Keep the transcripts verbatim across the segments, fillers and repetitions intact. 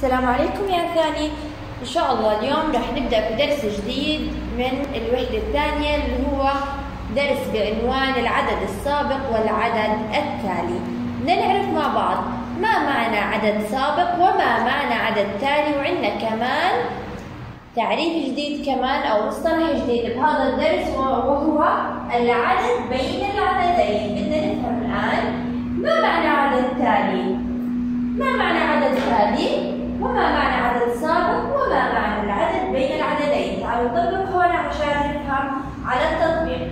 السلام عليكم يا ثاني. إن شاء الله اليوم راح نبدأ بدرس جديد من الوحدة الثانية اللي هو درس بعنوان العدد السابق والعدد التالي. بدنا نعرف مع بعض ما معنى عدد سابق وما معنى عدد تالي، وعندنا كمان تعريف جديد كمان أو مصطلح جديد بهذا الدرس وهو العدد بين العددين. بدنا نفهم الآن ما معنى عدد تالي، ما معنى عدد تالي، وما معنى عدد سابق، وما معنى العدد بين العددين. تعالوا نطبق هون عشان نفهم على التطبيق.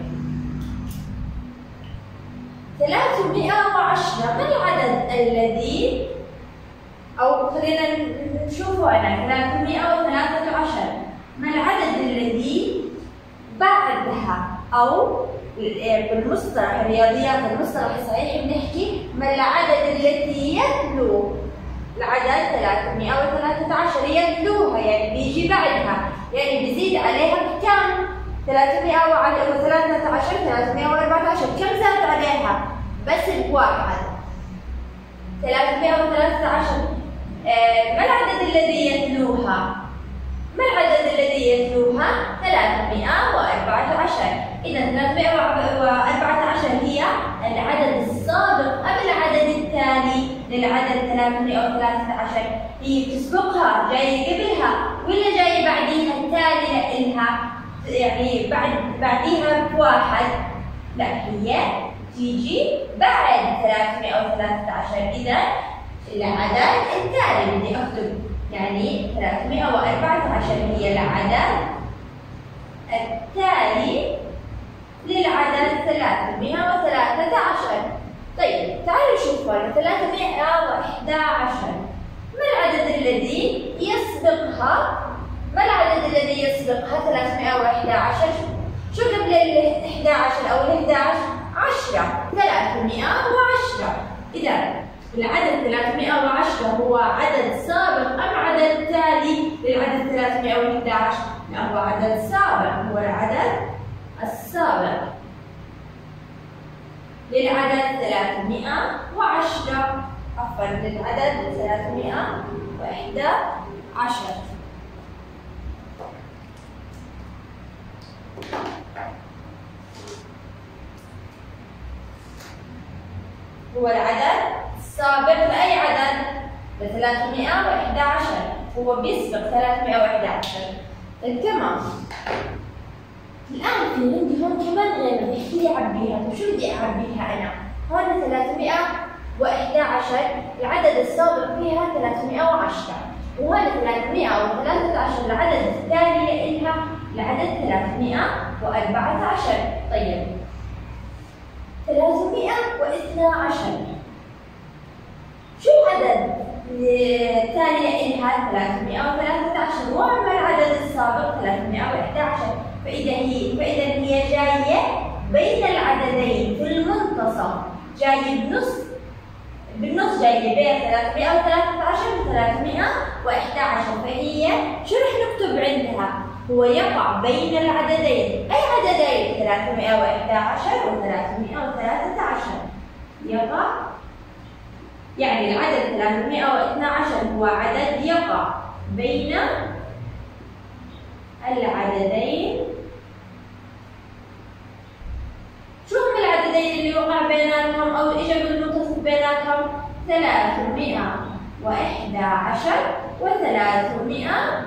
ثلاثمئة وعشرة ما العدد الذي، أو خلينا نشوفه أنا ثلاثمئة وثلاثة عشر ما العدد الذي بعدها، أو بالمصطلح الرياضيات المصطلح الصحيح بنحكي ما العدد التي يتلو العدد ثلاثمئة وثلاثة عشر، يتلوها يعني بيجي بعدها، يعني بيزيد عليها بكم؟ ثلاثمئة وثلاثة عشر، ثلاثمئة وأربعة عشر، كم زاد عليها؟ بس بواحد. ثلاثمئة وثلاثة عشر آه ما العدد الذي يتلوها؟ ما العدد الذي يتلوها؟ ثلاثمئة وأربعة عشر. إذا ثلاثمئة وأربعة عشر هي العدد السابق أم العدد التالي للعدد ثلاثمئة وثلاثة عشر؟ هي تسبقها، جاي قبلها، ولا جاي بعديها التالي لها؟ يعني بعد بعديها بواحد؟ لا، هي تيجي بعد ثلاثمئة وثلاثة عشر. إذا العدد التالي بدي أكتب يعني ثلاثمئة وأربعة عشر هي العدد التالي للعدد ثلاثمئة وثلاثة عشر. طيب تعالوا نشوف هنا ثلاثمئة وأحد عشر ما العدد الذي يسبقها؟ ما العدد الذي يسبقها ثلاثمئة وأحد عشر؟ شو قبل ال إحدى عشر أو ال إحدى عشر؟ عشرة. ثلاثمئة وعشرة. إذا العدد ثلاثمئة وعشرة هو عدد سابق أم عدد تالي للعدد ثلاثمئة وأحد عشر؟ لا، هو عدد سابق، هو العدد السابق للعدد ثلاثمئة وعشرة، عفوا للعدد ثلاثمئة وأحد عشر. هو العدد السابق لأي عدد؟ لثلاثمئة وأحد عشر، هو بيسبق ثلاثمئة وأحد عشر. طيب تمام. الآن في عندي هون كمان غير بيحكي لي عبيها، طيب شو بدي أعبيها أنا؟ هون ثلاثمئة وأحد عشر العدد السابق فيها ثلاثمئة وعشرة، وهون ثلاثمئة وثلاثة عشر العدد الثاني لها العدد ثلاثمئة وأربعة عشر. طيب ثلاثمئة واثنى عشر شو العدد الثاني لها؟ ثلاثمئة وثلاثة عشر، وأما العدد السابق ثلاثمئة وأحد عشر. فإذا هي فإذا هي جاية بين العددين في المنتصف، جاية بنص بالنص، جاية بين ثلاثمئة وثلاثة عشر وثلاثمئة وأحد عشر. فهي شو رح نكتب عندها؟ هو يقع بين العددين. أي عددين؟ ثلاثمئة وأحد عشر وثلاثمئة وثلاثة عشر. يقع يعني العدد ثلاثمئة واثنى عشر هو عدد يقع بين العددين. شو هم العددين اللي وقع بيناتهم أو إجا بالمنتصف بيناتهم؟ ثلاثمئة وأحد عشر وثلاثمئة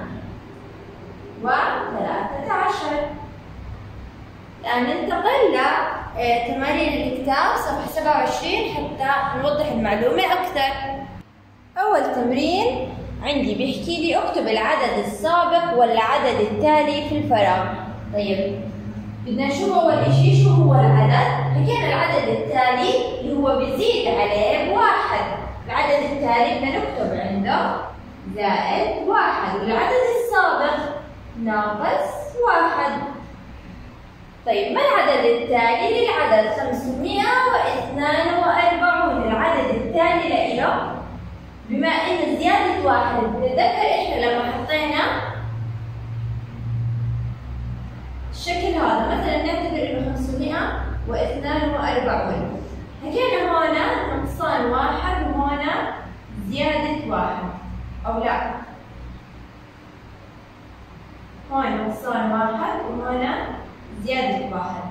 وثلاثة عشر. الآن ننتقل لتمارين الكتاب صفحة سبعة وعشرين حتى نوضح المعلومة أكثر. أول تمرين عندي بيحكي لي اكتب العدد السابق والعدد التالي في الفراغ. طيب بدنا نشوف أول إشي شو هو العدد. حكينا العدد التالي اللي هو بيزيد عليه بواحد، العدد التالي بدنا نكتب عنده زائد واحد، والعدد السابق ناقص واحد. طيب ما العدد التالي للعدد خمسمئة واثنان وأربعين؟ العدد التالي لإله بما إن زيادة واحد، بنتذكر إحنا لما حطينا الشكل هذا مثلا نعتبر إنه خمسمئة واثنان وأربعين، حكينا هون نقصان واحد وهون زيادة واحد. أو لا؟ هون نقصان واحد وهنا زيادة واحد.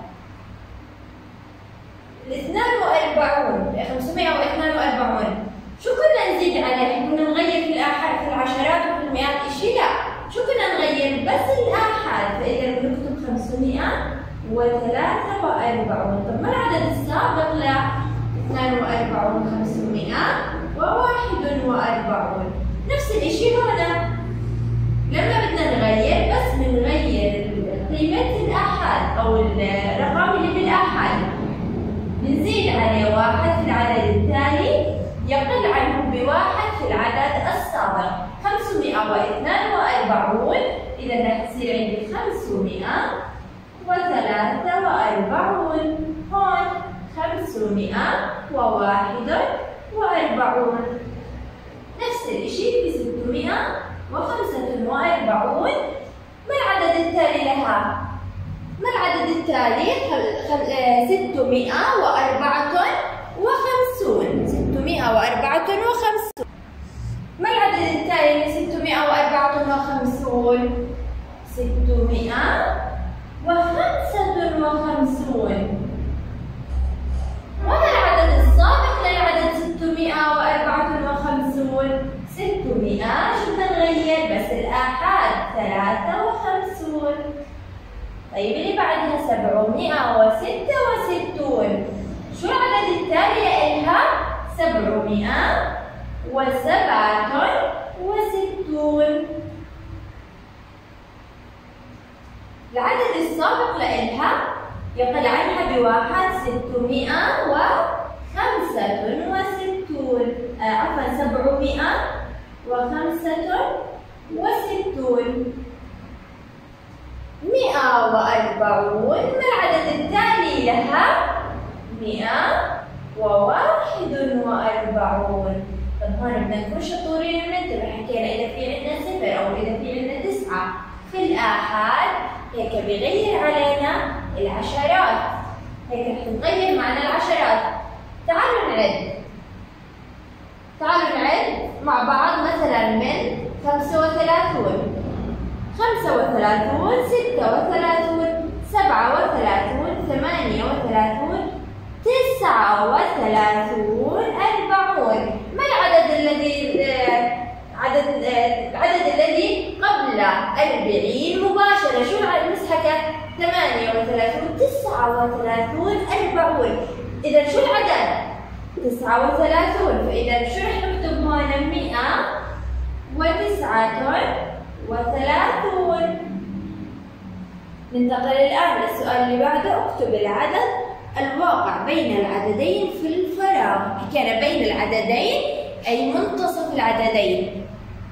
الاثنان وأربعون خمسمائة واثنان وأربعون شو كنا نزيد عليه؟ كنا نغير في الآحاد في العشرات وفي المئات إشي؟ لا، شو كنا نغير؟ بس الآحاد، فإذا بنكتب خمسمائة وثلاثة وأربعون. طب ما العدد السابق ل اثنان وأربعون؟ خمسمائة وواحد وأربعون. نفس الإشي هنا، لما بدنا نغير بس بنغير قيمة الآحاد أو الرقم اللي بالآحاد، بنزيد عليه واحد في العدد التالي يقل عنه بواحد في العدد السابق. خمسمائة واثنان وأربعون، إذا رح تصير عندي خمسمائة وثلاثة وأربعون. هون خمسمائة وواحد وأربعون. نفس الشيء في ستمائة وخمسة وأربعون. ما العدد التالي لها؟ ما العدد التالي؟ ستمائة وأربعة وخمسون. ستمائة وأربعة وخمسون. ما العدد التالي لستمائة وأربعة وخمسون؟ ستمائة وخمسة وخمسون. وما العدد السابق للعدد ستمائة وأربعة وخمسون؟ ستمائة. شو بدنا نغير؟ بس الآحاد ثلاثة وخمسون. طيب اللي بعدها سبعمائة وستة وستون. شو العدد التالي لها؟ سبعمائة وسبعة وستون. العدد السابق لها يقل عنها بواحد، ستمائة وخمسة وستون. آه عفوا سبعمائة وخمسة وستون. مئة وأربعون. ما العدد التالي لها؟ مئة وواحد وأربعون. طب هون بدنا نكون شطورين وننتبه، حكينا إذا في عندنا صفر أو إذا في عندنا تسعة في الآحاد هيك بغير علينا العشرات، هيك رح نغير معنا العشرات. تعالوا نعد. تعالوا نعد مع بعض مثلا من خمسة وثلاثون. خمسة وثلاثون، ستة وثلاثون، سبعة وثلاثون، ثمانية وثلاثون، تسعة وثلاثون، أربعون. ما العدد الذي عدد العدد الذي قبل أربعين مباشرة؟ شو المسحكة؟ ثمانية وثلاثون، تسعة وثلاثون، أربعون. إذا شو العدد؟ تسعة وثلاثون. فإذا شو رح نكتب هون؟ مئة وتسعة وثلاثون. ننتقل الآن للسؤال اللي بعده. اكتب العدد الواقع بين العددين في الفراغ. حكينا بين العددين أي منتصف العددين.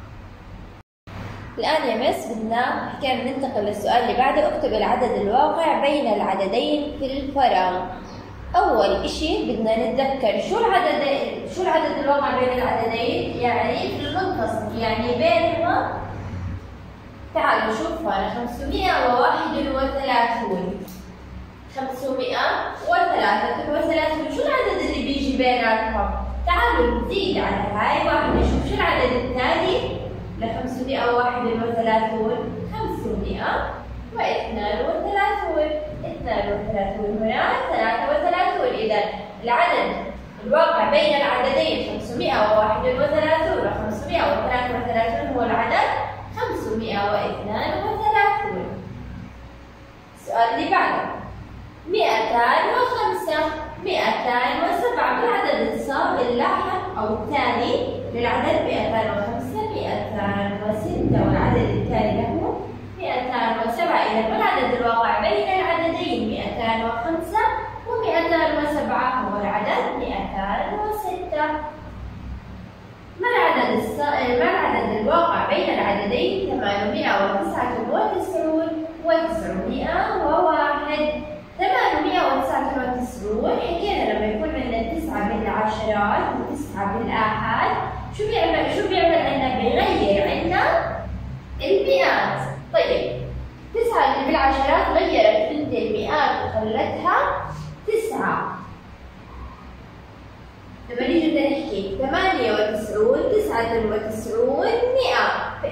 الآن يا مس بدنا حكينا ننتقل للسؤال اللي بعده. اكتب العدد الواقع بين العددين في الفراغ. أول إشي بدنا نتذكر شو العدد شو العدد الواقع بين العددين؟ يعني في المنتصف، يعني بينهما. تعالوا شوف هون خمسمائة وواحد وثلاثون. خمسمائة وثلاثة وثلاثون. شو العدد اللي بيجي بيناتهم؟ تعالوا نزيد على هاي واحدة. نشوف شو العدد الثاني ل خمسمائة وواحد وثلاثون؟ خمسمائة واثنان وثلاثون. اثنان وثلاثون هنا، ثلاثة وثلاثون. إذا العدد الواقع بين العددين خمسمائة وواحد وثلاثون و خمسمائة وثلاثة وثلاثون هو العدد خمسمائة واثنان وثلاثون. السؤال اللي بعده مئتان وخمسة. مئتان وسبعة. بالعدد السابق اللاحق أو الثاني للعدد مئتان وخمسة، مئتان وستة، والعدد التالي له مئتان وسبعة. إذا ما العدد الواقع بين العددين مئتان وخمسة ومئتان وسبعة هو العدد مئتان وستة. ما العدد الس... ما العدد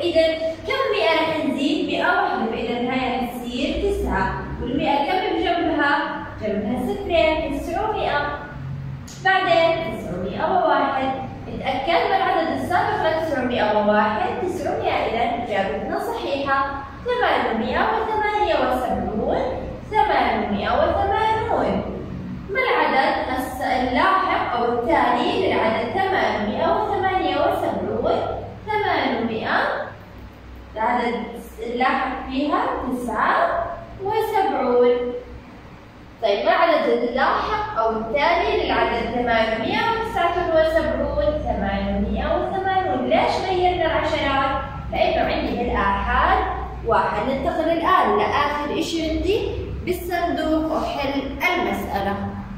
إذا كم مئة راح نزيد؟ مئة واحدة، فإذا هاي راح تصير تسعة، والمئة كم بجنبها؟ جنبها صفرين، تسعمئة. بعدين تسعمئة وواحد، اتأكد من العدد السابق لتسعمئة وواحد، تسعمئة إذا إجابتنا صحيحة. ثمانمئة وثمانية وسبعون، ثمانمئة وثمانون. ما العدد اللاحق أو التالي للعدد ثمانمئة وثمانية وسبعون؟ ثمانمئة العدد اللاحق فيها تسعة وسبعون. طيب ما العدد اللاحق أو التالي للعدد ثمانمئة وتسعة وسبعون؟ ثمانمئة وثمانون. ليش غيرنا العشرات؟ لأنه عندي بالآحاد واحد. ننتقل الآن لآخر إشي عندي بالصندوق وحل المسألة.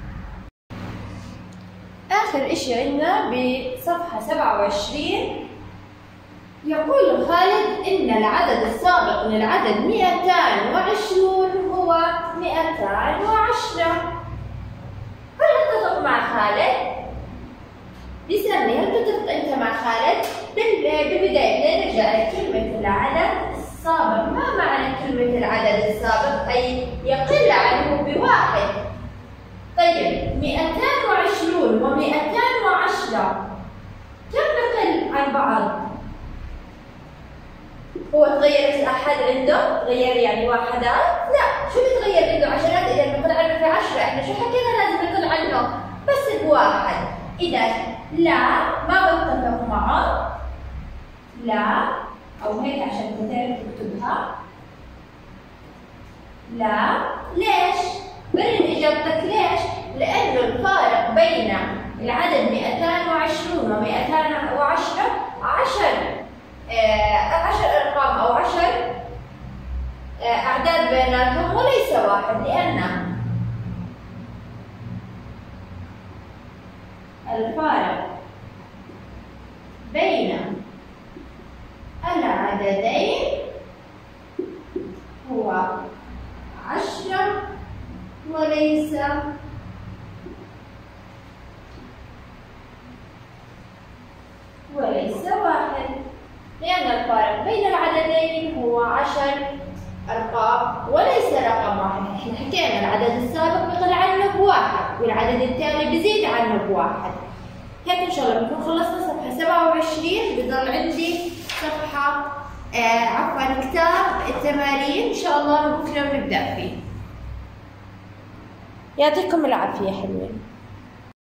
آخر إشي عندنا بصفحة سبعة وعشرين، يقول خالد إن العدد السابق للعدد مئتان وعشرون هو مئتان وعشرة. هل نتفق مع خالد؟ بيسألني هل تتفق أنت مع خالد؟ بالبداية نرجع لكلمة العدد السابق. ما معنى كلمة العدد السابق؟ أي يقل عنه بواحد. طيب مئتان وعشرون ومئتان وعشرة كم بقل عن بعض؟ هو تغير الأحد عنده؟ تغير يعني واحدات؟ لا، شو بتغير عنده؟ عشرات. إذا بقل عنه في عشرة، إحنا شو حكينا لازم نقل عنه؟ بس بواحد. إذا لا، ما بتفق معه. لا، أو هيك عشان تعرف تكتبها. لا، ليش؟ برن إجابتك ليش؟ لأنه الفارق بين العدد مئتان وعشرون ومئتان وعشرة عشر آه عشر أرقام أو عشر آه أعداد بيناتهم وليس واحد، لأن الفارق بين العددين هو عشرة وليس وليس واحد، لأن الفارق بين العددين هو عشر أرقام وليس رقم واحد. احنا حكينا العدد السابق بقل عنه بواحد والعدد التالي بزيد عنه بواحد. هيك إن شاء الله بنكون خلصنا صفحة سبعة وعشرين. بضل عندي صفحة آه عفوا كتاب التمارين إن شاء الله بكرة بنبدأ فيه. يعطيكم العافية حلوين.